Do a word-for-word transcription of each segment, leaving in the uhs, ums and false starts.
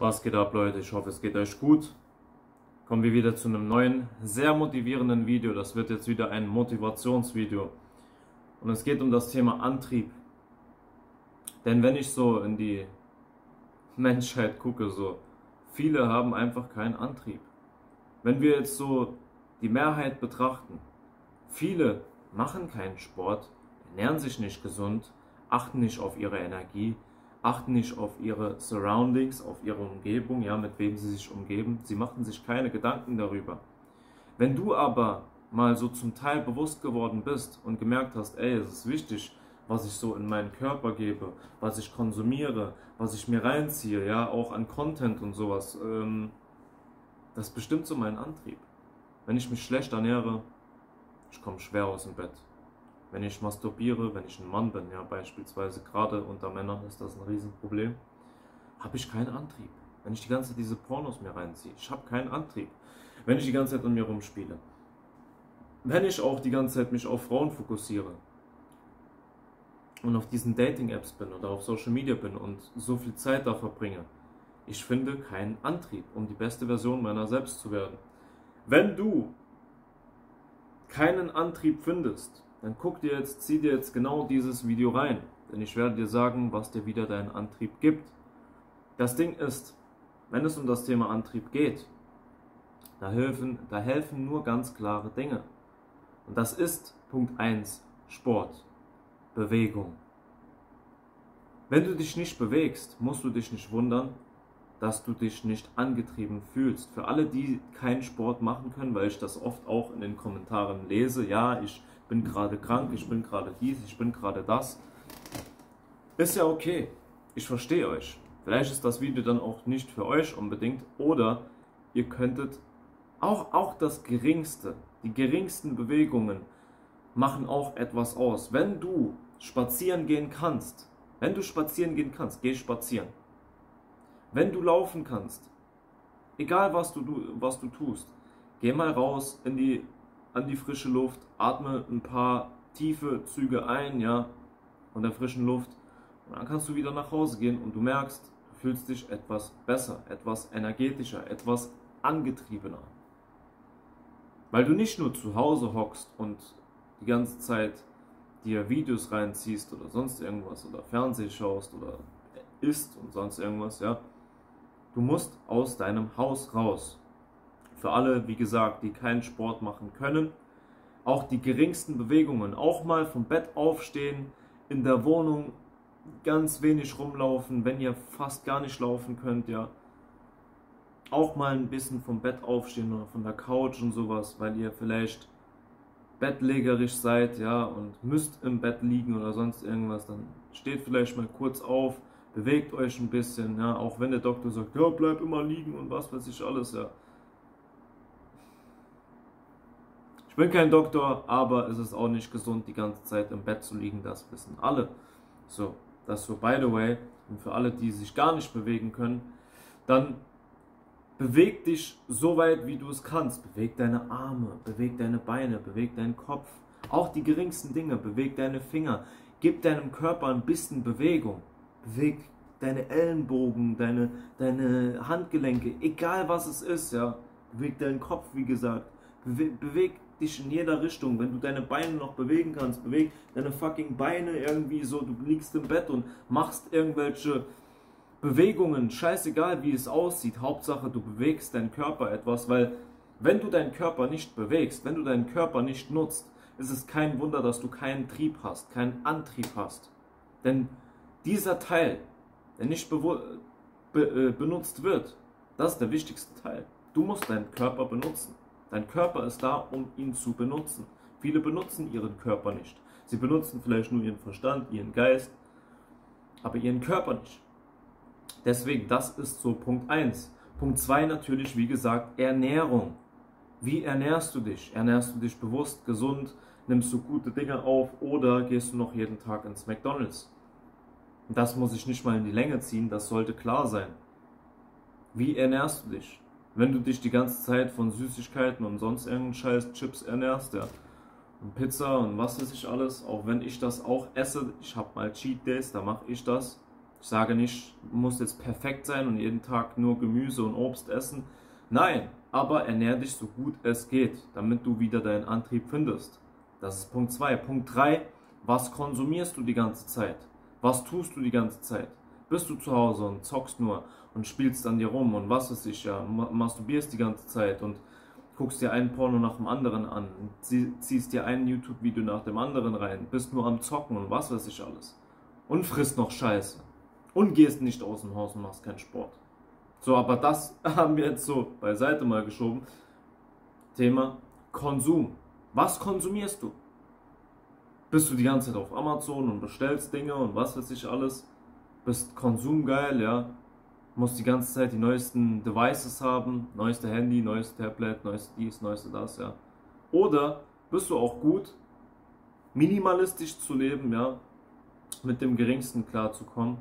Was geht ab, Leute? Ich hoffe, es geht euch gut. Kommen wir wieder zu einem neuen, sehr motivierenden Video. Das wird jetzt wieder ein Motivationsvideo. Und es geht um das Thema Antrieb. Denn wenn ich so in die Menschheit gucke, so viele haben einfach keinen Antrieb. Wenn wir jetzt so die Mehrheit betrachten, viele machen keinen Sport, ernähren sich nicht gesund, achten nicht auf ihre Energie, achten nicht auf ihre Surroundings, auf ihre Umgebung, ja, mit wem sie sich umgeben. Sie machen sich keine Gedanken darüber. Wenn du aber mal so zum Teil bewusst geworden bist und gemerkt hast, ey, es ist wichtig, was ich so in meinen Körper gebe, was ich konsumiere, was ich mir reinziehe, ja, auch an Content und sowas, ähm, das bestimmt so meinen Antrieb. Wenn ich mich schlecht ernähre, ich komme schwer aus dem Bett. Wenn ich masturbiere, wenn ich ein Mann bin, ja, beispielsweise, gerade unter Männern ist das ein Riesenproblem, habe ich keinen Antrieb. Wenn ich die ganze Zeit diese Pornos mir reinziehe, ich habe keinen Antrieb. Wenn ich die ganze Zeit an mir rumspiele. Wenn ich auch die ganze Zeit mich auf Frauen fokussiere und auf diesen Dating-Apps bin oder auf Social Media bin und so viel Zeit da verbringe, ich finde keinen Antrieb, um die beste Version meiner selbst zu werden. Wenn du keinen Antrieb findest, dann guck dir jetzt, zieh dir jetzt genau dieses Video rein, denn ich werde dir sagen, was dir wieder deinen Antrieb gibt. Das Ding ist, wenn es um das Thema Antrieb geht, da helfen, da helfen nur ganz klare Dinge. Und das ist Punkt eins, Sport, Bewegung. Wenn du dich nicht bewegst, musst du dich nicht wundern, dass du dich nicht angetrieben fühlst. Für alle, die keinen Sport machen können, weil ich das oft auch in den Kommentaren lese, ja, ich bin gerade krank, ich bin gerade dies, ich bin gerade das. Ist ja okay, ich verstehe euch. Vielleicht ist das Video dann auch nicht für euch unbedingt oder ihr könntet auch, auch das Geringste, die geringsten Bewegungen machen auch etwas aus. Wenn du spazieren gehen kannst, wenn du spazieren gehen kannst, geh spazieren. Wenn du laufen kannst, egal was du, was du tust, geh mal raus in die, an die frische Luft, atme ein paar tiefe Züge ein, ja, von der frischen Luft und dann kannst du wieder nach Hause gehen und du merkst, du fühlst dich etwas besser, etwas energetischer, etwas angetriebener. Weil du nicht nur zu Hause hockst und die ganze Zeit dir Videos reinziehst oder sonst irgendwas oder Fernsehen schaust oder isst und sonst irgendwas, ja. Du musst aus deinem Haus raus. Für alle, wie gesagt, die keinen Sport machen können, auch die geringsten Bewegungen, auch mal vom Bett aufstehen, in der Wohnung ganz wenig rumlaufen, wenn ihr fast gar nicht laufen könnt, ja. Auch mal ein bisschen vom Bett aufstehen oder von der Couch und sowas, weil ihr vielleicht bettlägerisch seid, ja, und müsst im Bett liegen oder sonst irgendwas, dann steht vielleicht mal kurz auf, bewegt euch ein bisschen, ja, auch wenn der Doktor sagt, ja, bleibt immer liegen und was weiß ich alles, ja. Ich bin kein Doktor, aber es ist auch nicht gesund, die ganze Zeit im Bett zu liegen, das wissen alle. So, das so by the way, und für alle, die sich gar nicht bewegen können, dann beweg dich so weit, wie du es kannst. Beweg deine Arme, beweg deine Beine, beweg deinen Kopf, auch die geringsten Dinge, beweg deine Finger, gib deinem Körper ein bisschen Bewegung. Beweg deine Ellenbogen, deine, deine Handgelenke, egal was es ist, ja. Beweg deinen Kopf, wie gesagt. Beweg, beweg dich in jeder Richtung. Wenn du deine Beine noch bewegen kannst, beweg deine fucking Beine irgendwie so. Du liegst im Bett und machst irgendwelche Bewegungen. Scheißegal, wie es aussieht. Hauptsache, du bewegst deinen Körper etwas, weil wenn du deinen Körper nicht bewegst, wenn du deinen Körper nicht nutzt, ist es kein Wunder, dass du keinen Trieb hast, keinen Antrieb hast. Denn dieser Teil, der nicht be be benutzt wird, das ist der wichtigste Teil. Du musst deinen Körper benutzen. Dein Körper ist da, um ihn zu benutzen. Viele benutzen ihren Körper nicht. Sie benutzen vielleicht nur ihren Verstand, ihren Geist, aber ihren Körper nicht. Deswegen, das ist so Punkt eins. Punkt zwei natürlich, wie gesagt, Ernährung. Wie ernährst du dich? Ernährst du dich bewusst, gesund? Nimmst du gute Dinge auf oder gehst du noch jeden Tag ins McDonald's? Das muss ich nicht mal in die Länge ziehen, das sollte klar sein. Wie ernährst du dich? Wenn du dich die ganze Zeit von Süßigkeiten und sonst irgendeinen Scheiß Chips ernährst, ja, und Pizza und was weiß ich alles, auch wenn ich das auch esse, ich habe mal Cheat Days, da mache ich das, Ich sage nicht, du musst jetzt perfekt sein und jeden Tag nur Gemüse und Obst essen. Nein, aber ernähr dich so gut es geht, damit du wieder deinen Antrieb findest. Das ist Punkt zwei. Punkt drei, was konsumierst du die ganze Zeit? Was tust du die ganze Zeit? Bist du zu Hause und zockst nur und spielst an dir rum und was weiß ich, ja, masturbierst die ganze Zeit und guckst dir einen Porno nach dem anderen an, ziehst dir ein YouTube-Video nach dem anderen rein, bist nur am Zocken und was weiß ich alles. Und frisst noch Scheiße. Und gehst nicht aus dem Haus und machst keinen Sport. So, aber das haben wir jetzt so beiseite mal geschoben. Thema Konsum. Was konsumierst du? Bist du die ganze Zeit auf Amazon und bestellst Dinge und was weiß ich alles? Bist konsumgeil, ja? Musst die ganze Zeit die neuesten Devices haben, neueste Handy, neueste Tablet, neueste dies, neueste das, ja? Oder bist du auch gut, minimalistisch zu leben, ja? Mit dem Geringsten klarzukommen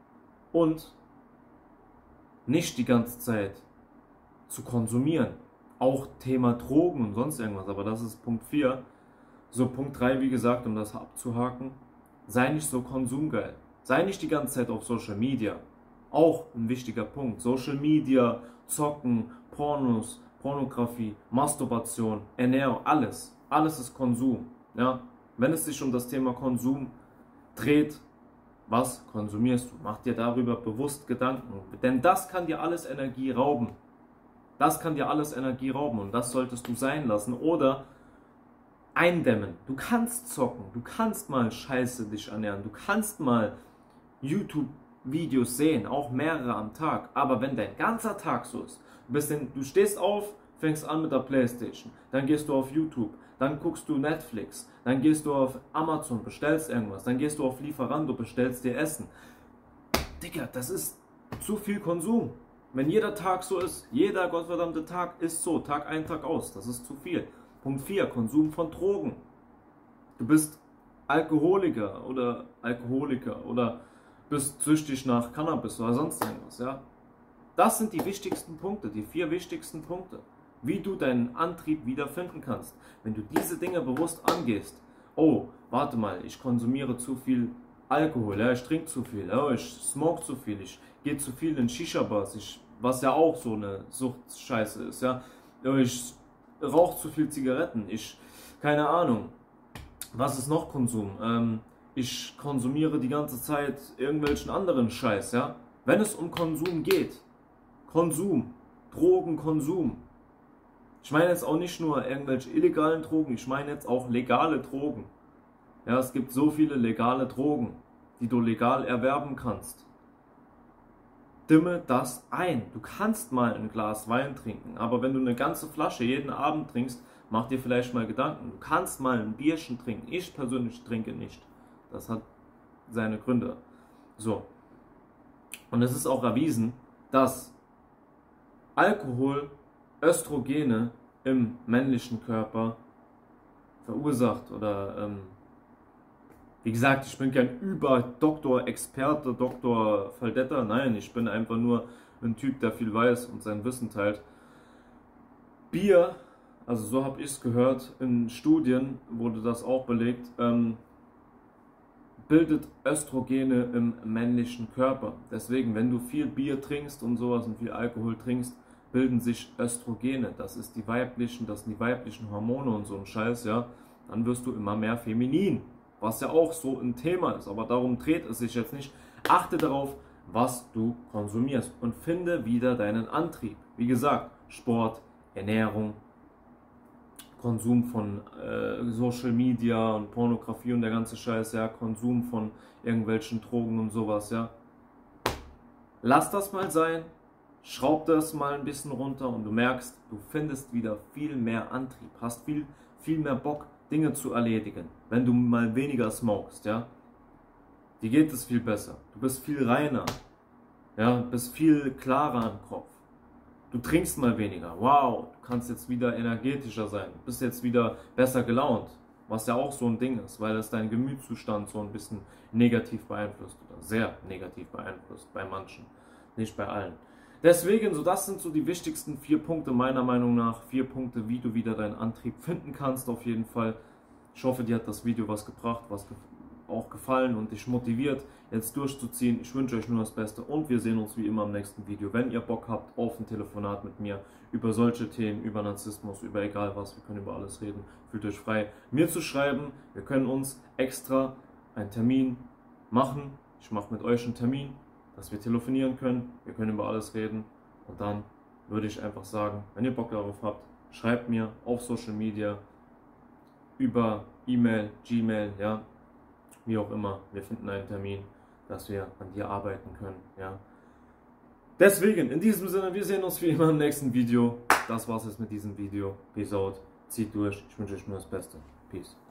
und nicht die ganze Zeit zu konsumieren. Auch Thema Drogen und sonst irgendwas, aber das ist Punkt vier. So, Punkt drei, wie gesagt, um das abzuhaken, sei nicht so konsumgeil. Sei nicht die ganze Zeit auf Social Media. Auch ein wichtiger Punkt. Social Media, Zocken, Pornos, Pornografie, Masturbation, Ernährung, alles. Alles ist Konsum. Ja? Wenn es sich um das Thema Konsum dreht, was konsumierst du? Mach dir darüber bewusst Gedanken. Denn das kann dir alles Energie rauben. Das kann dir alles Energie rauben und das solltest du sein lassen oder eindämmen. Du kannst zocken, du kannst mal Scheiße dich ernähren, du kannst mal YouTube-Videos sehen, auch mehrere am Tag. Aber wenn dein ganzer Tag so ist, du, bist in, du stehst auf, fängst an mit der Playstation, dann gehst du auf YouTube, dann guckst du Netflix, dann gehst du auf Amazon, bestellst irgendwas, dann gehst du auf Lieferando, bestellst dir Essen. Digga, das ist zu viel Konsum. Wenn jeder Tag so ist, jeder gottverdammte Tag ist so, Tag ein, Tag aus, das ist zu viel. Punkt vier, Konsum von Drogen. Du bist Alkoholiker oder Alkoholiker oder bist süchtig nach Cannabis oder sonst irgendwas, ja. Das sind die wichtigsten Punkte, die vier wichtigsten Punkte, wie du deinen Antrieb wiederfinden kannst. Wenn du diese Dinge bewusst angehst, oh, warte mal, ich konsumiere zu viel Alkohol, ja, ich trinke zu viel, ja, ich smoke zu viel, ich gehe zu viel in Shisha-Bars, ich, was ja auch so eine Suchtscheiße ist, ja, ich rauche zu viel Zigaretten, ich, keine Ahnung, was ist noch Konsum, ähm, ich konsumiere die ganze Zeit irgendwelchen anderen Scheiß, ja, wenn es um Konsum geht, Konsum, Drogenkonsum, ich meine jetzt auch nicht nur irgendwelche illegalen Drogen, ich meine jetzt auch legale Drogen. Ja, es gibt so viele legale Drogen, die du legal erwerben kannst. Dimme das ein. Du kannst mal ein Glas Wein trinken, aber wenn du eine ganze Flasche jeden Abend trinkst, mach dir vielleicht mal Gedanken. Du kannst mal ein Bierchen trinken. Ich persönlich trinke nicht. Das hat seine Gründe. So. Und es ist auch erwiesen, dass Alkohol Östrogene im männlichen Körper verursacht oder ähm, wie gesagt, ich bin kein Über-Doktor-Experte, Doktor Faldetta, nein, ich bin einfach nur ein Typ, der viel weiß und sein Wissen teilt. Bier, also so habe ich es gehört, in Studien wurde das auch belegt, ähm, bildet Östrogene im männlichen Körper. Deswegen, wenn du viel Bier trinkst und sowas und viel Alkohol trinkst, bilden sich Östrogene. Das ist die weiblichen, das sind die weiblichen Hormone und so ein Scheiß, ja. Dann wirst du immer mehr feminin. Was ja auch so ein Thema ist, aber darum dreht es sich jetzt nicht. Achte darauf, was du konsumierst und finde wieder deinen Antrieb. Wie gesagt, Sport, Ernährung, Konsum von äh, Social Media und Pornografie und der ganze Scheiß, ja, Konsum von irgendwelchen Drogen und sowas, ja. Lass das mal sein, schraub das mal ein bisschen runter und du merkst, du findest wieder viel mehr Antrieb, hast viel, viel mehr Bock, Dinge zu erledigen, wenn du mal weniger smokest, ja. Dir geht es viel besser, du bist viel reiner, ja, bist viel klarer im Kopf. Du trinkst mal weniger, wow, du kannst jetzt wieder energetischer sein, bist jetzt wieder besser gelaunt, was ja auch so ein Ding ist, weil es deinen Gemütszustand so ein bisschen negativ beeinflusst oder sehr negativ beeinflusst bei manchen, nicht bei allen. Deswegen, so das sind so die wichtigsten vier Punkte meiner Meinung nach. Vier Punkte, wie du wieder deinen Antrieb finden kannst auf jeden Fall. Ich hoffe, dir hat das Video was gebracht, was, auch gefallen und dich motiviert, jetzt durchzuziehen. Ich wünsche euch nur das Beste und wir sehen uns wie immer im nächsten Video. Wenn ihr Bock habt auf ein Telefonat mit mir über solche Themen, über Narzissmus, über egal was, wir können über alles reden, fühlt euch frei, mir zu schreiben. Wir können uns extra einen Termin machen. Ich mache mit euch einen Termin, dass wir telefonieren können. Wir können über alles reden und dann würde ich einfach sagen, wenn ihr Bock darauf habt, schreibt mir auf Social Media, über E-Mail, Gmail, ja, wie auch immer. Wir finden einen Termin, dass wir an dir arbeiten können, ja. Deswegen, in diesem Sinne, wir sehen uns wie immer im nächsten Video. Das war's jetzt mit diesem Video. Peace out, zieht durch. Ich wünsche euch nur das Beste. Peace.